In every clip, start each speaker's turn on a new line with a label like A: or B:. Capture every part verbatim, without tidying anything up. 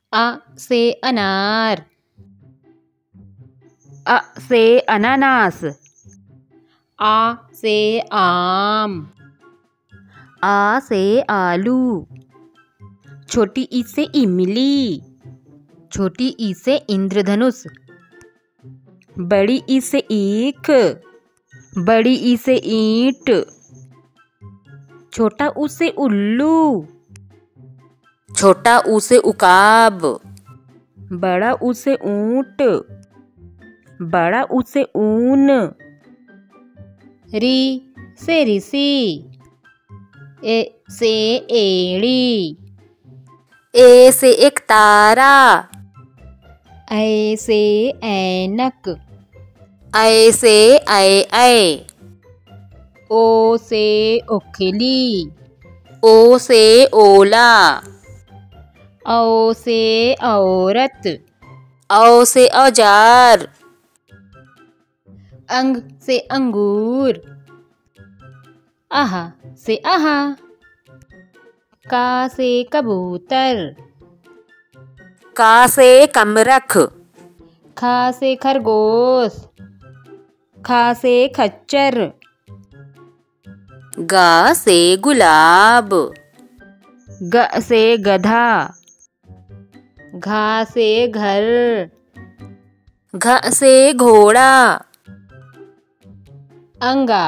A: अ से अनार, अ से अनानास, आ से आम, आ से आलू, छोटी ई से इमली, छोटी ई से इंद्रधनुष, बड़ी ई से ईख, बड़ी ई से ईंट, छोटा ऊ से उल्लू, छोटा ऊ से उकाब, बड़ा ऊ से ऊंट, बड़ा ऊ से ऊन, री से ऋषि, ए से एड़ी, ए से एक तारा, ऐ से ऐनक, ऐ से ऐ ऐ, ओ से ओखली, ओ से ओला, औ से औरत, औ से औजार, अंग से अंगूर, आह से आहा, का से कबूतर, का से कमरख, खा से खरगोश, खा से खच्चर, गा से गुलाब, ग से गधा, घा से घर, घ से घोड़ा, अंगा,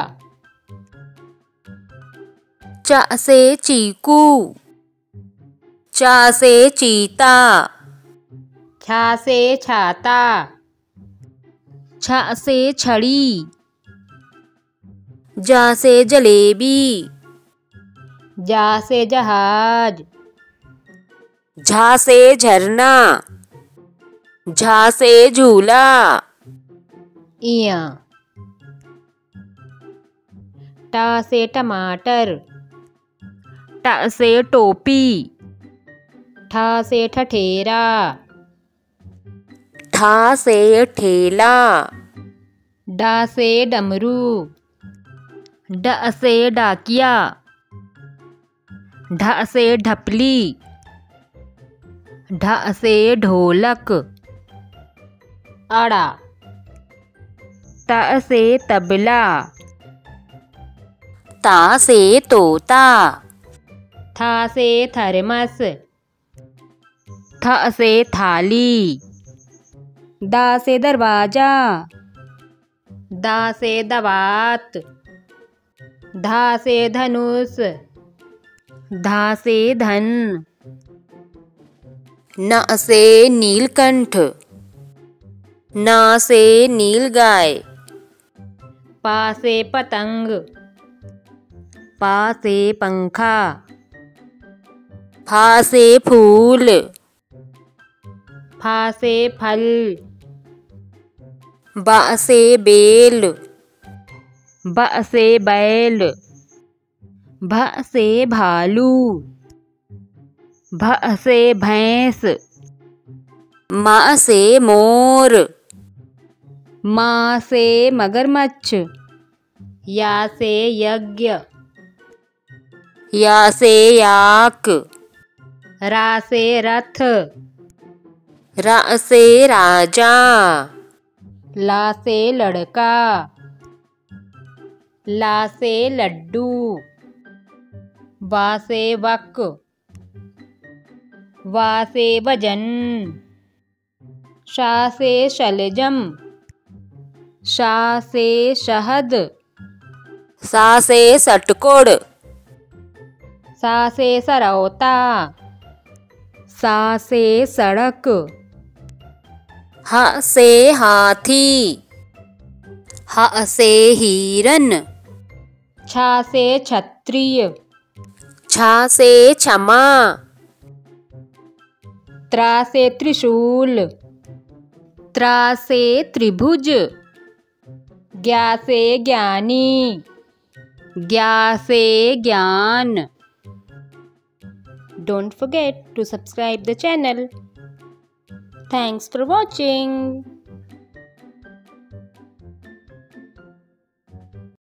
A: च से चीकू, चा से चीता, छा से छाता, छ से छड़ी, जा से जलेबी, जा से जहाज, झा से झरना, झा से झूला, इया, टा से टमाटर, ट से टोपी, ठा से ठठेरा, ठा से ठेला, डा से डमरू, ड से डाकिया, ढ से ढपली, ढ से ढोलक, अड़ा, त से तबला, ता से तोता, था से थर्मस, थ से थाली, दा से दरवाजा, दा से दवात, धा से धनुष, धा से धन, न से नीलकंठ, न से नीलगाय, पा से पतंग, पा से पंखा, फा से फूल, फा से फल, बा से बेल, ब से बैल, भ से भालू, भ से भैंस, म से मोर, म से मगरमच्छ, या से यज्ञ, या से याक, रा से रथ, रा से राजा, ला से लड़का, ला से लड्डू, वा से वक, वा से वजन, शा से शलजम, शा से शहद, सा से सटकोड़, सा से सरौता, सा से सड़क, ह से हाथी, ह से हिरन, छा से क्षत्रिय, छा से क्षमा, त्रा से त्रिशूल, त्रा से त्रिभुज, ज्ञा से ज्ञानी, ज्ञा से ज्ञान। Don't forget to subscribe the channel. Thanks for watching.